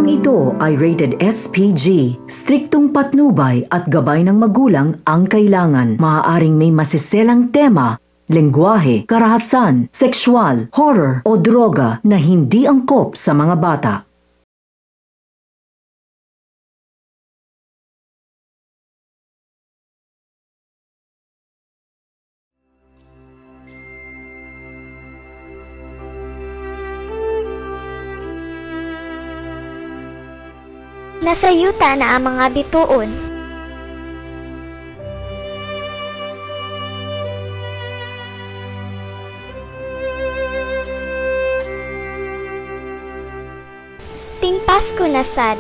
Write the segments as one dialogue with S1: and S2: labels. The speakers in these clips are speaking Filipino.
S1: Programang ito ay rated SPG. Striktong patnubay at gabay ng magulang ang kailangan. Maaaring may masiselang tema, lengguwahe, karahasan, sexual, horror o droga na hindi angkop sa mga bata.
S2: Nasa yuta na ang mga bituon. Ting Pasko na sad.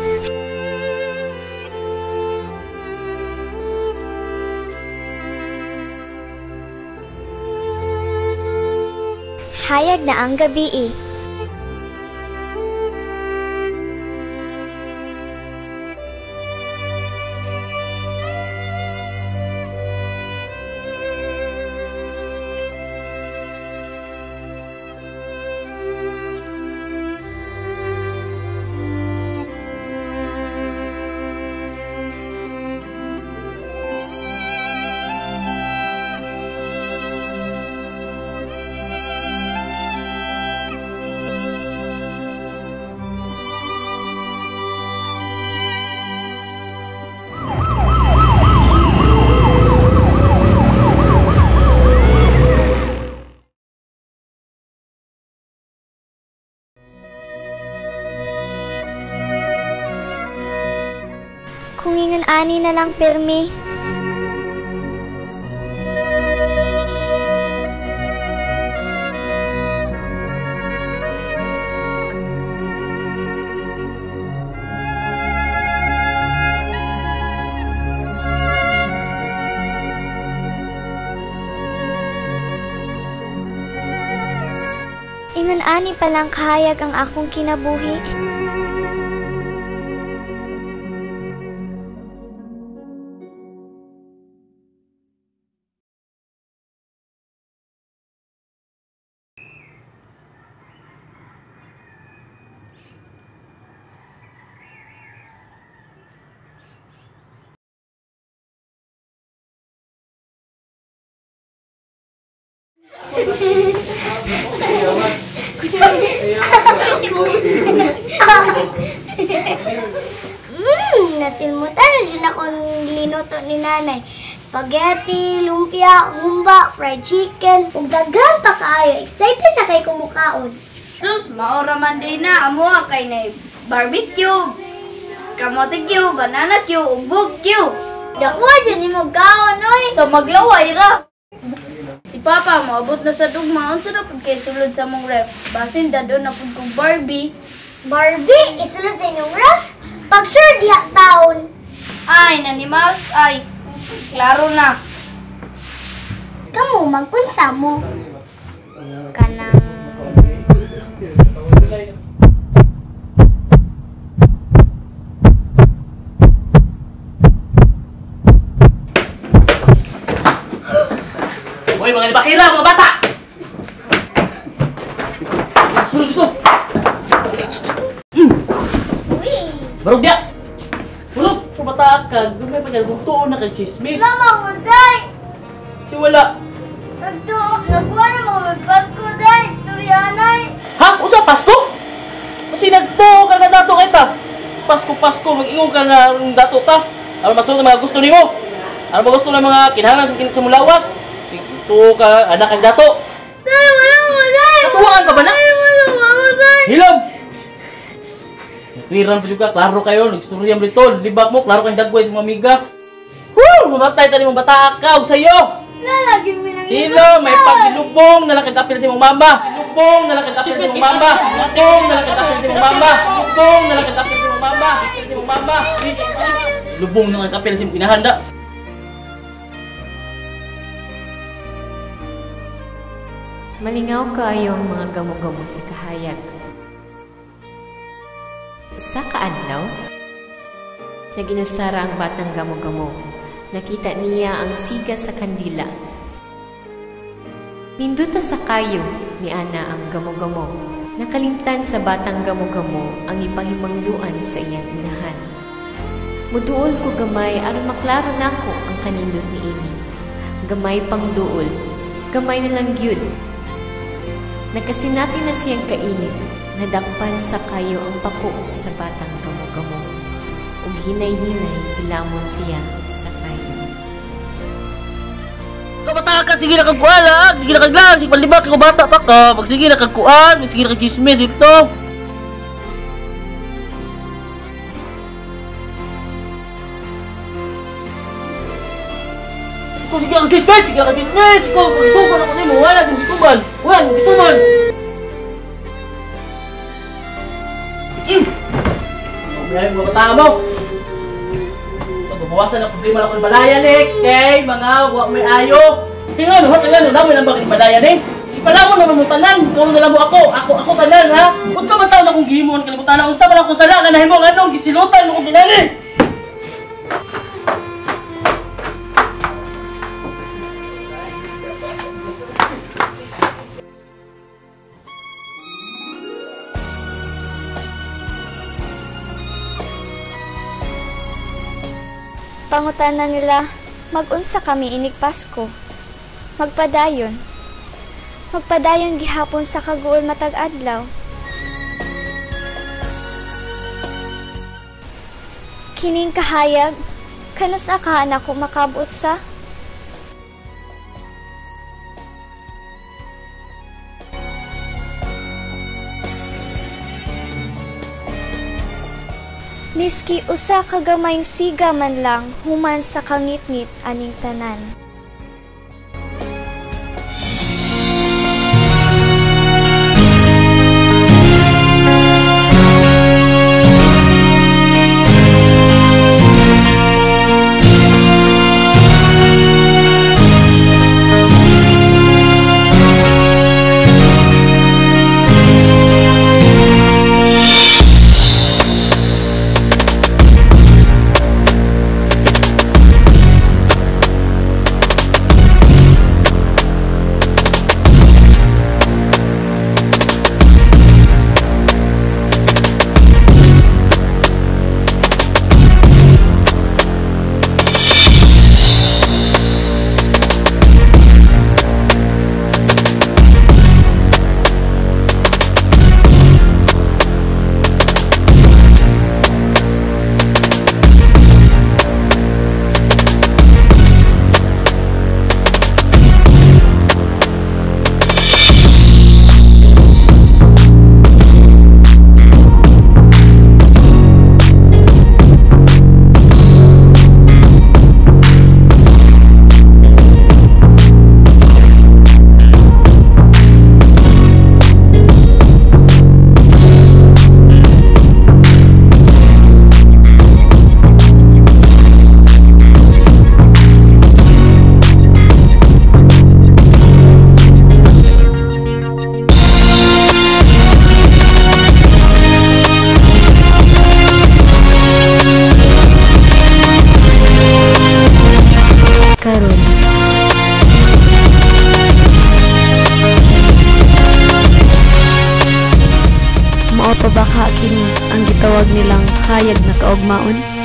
S2: Hayag na ang gabi. Kung ingon ani na lang pirmi. Ingon ani palang kahayag ang akong kinabuhi. Nasilmutan na dyan akong linuto ni nanay. Spaghetti, lumpia, humba, fried chicken, ug daghan pa kaayo. Excited na kay kumukaon.
S3: Sus, maora man din na. Amo kay na barbecue, kamote cube, banana cube, ug bug cube.
S2: Dakuha dyan ni mo kaon, oy.
S3: So maglaway ra. Si Papa moabot na sa dugma. Unsa na pud kay sulod sa mong ref? Basin dado na pud kong Barbie.
S2: Barbie, isulod sa inyong ref? Pag sure diha taon.
S3: Ay, nanimas, ay. Klaro na.
S2: Kamu, magpunsa mo. Kanang...
S4: Hoy, mga bakira, mga bata! Sulod dito!
S2: Uy!
S4: Barog dia! Hulog! Sa bata ka, gumay magandang tuon na kay chismis.
S2: Mama, uday!
S4: Si wala.
S2: Nagkuha na mga magpasko, day! Turyanay!
S4: Ha? Usa, Pasko? Kasi nagtuo ka nga dato kita. Pasko, mag-ingon ka nga dato ta. Ano masunod ang mga gusto nimo? Ano ba gusto ng mga kinahanglan sa mulawas? Tuo ka, anak kang dato.
S2: Day, wala mo, day!
S4: Natuwaan ka ba na?
S2: Day, wala mo, day!
S4: Hilom! Nagpiran pa juga, klaro kayo, nagstorya mo dito, libak mo, klaro kang dagway sa mga amiga. Woo! Mamatay tani mong batakaw sa'yo!
S2: Lalagi mo nang
S4: Hilom! May pagilubong na nakagapil sa imong mama! Ilubong na nakagapil sa imong mama! Ilubong na nakagapil sa imong mama! Ilubong na nakagapil sa imong mama! Sa imong mama! Lubong na nakagapil sa imong kinahanda!
S5: Malingaw kaayo ang mga gamo-gamo sa kahayag. Usa ka adlaw, naginusara ang batang gamo-gamo. Nakita niya ang siga sa kandila. Ninduta sa kayo ni Ana ang gamo-gamo. Nakalimtan sa batang gamo-gamo ang ipahimangduan sa iyang inahan. Muduol ko gamay aron maklaro nako ang kanindot niini. Gamay pang duol, gamay na lang gyud. Nagkasinati na siyang kainit, nadakpan sa kayo ang pako sa batang gamo-gamo. Ug hinay-hinay ilamon siya sa kayo.
S4: Kabata ka, sige na kagkuhan ha! Sige na kaglang, sige palibak ako bata pa ka. Sige na kagkuhan, sige na kagchismis ito. Sige na kagchismis, sige na kagchismis. Ikaw, kagsugan ako nimo, wala kang bituman. Wala kang bituman. Maraming mga bata mo. Bawasan ang problema lang ko ng balayan kay mga wak may ayo. Kaya ano, dami lang bakit balayan Ipala mo naman mo tanan, kung na lang mo ako tanan ha. Unsa man taon akong gihimon kalibutan na unsa man akong sala nga nahimo anong gisilutan mo kung kinani.
S6: Pangutanan nila, mag-unsa kami inig Pasko. Magpadayon gihapon sa kaguol matag adlaw. Kining kahayag, kanus akahan ako makabot sa Miski usa ka gamayng siga man lang human sa kangit-ngit aning tanan.
S7: Mao pa baka kini ang gitawag nilang hayag na kaugmaon?